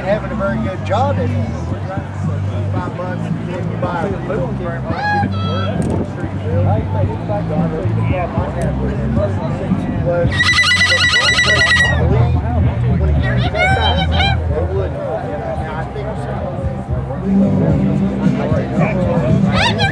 having a very good job at 5 months when you buy a little kit. I think so.